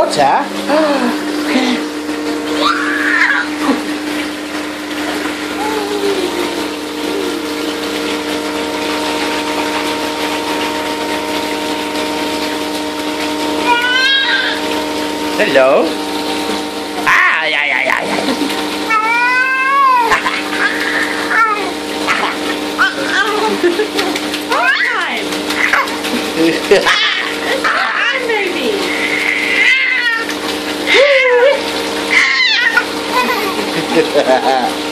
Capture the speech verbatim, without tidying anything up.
water? Okay. Hello? Ah, yeah, yeah, yeah, yeah. I'm baby.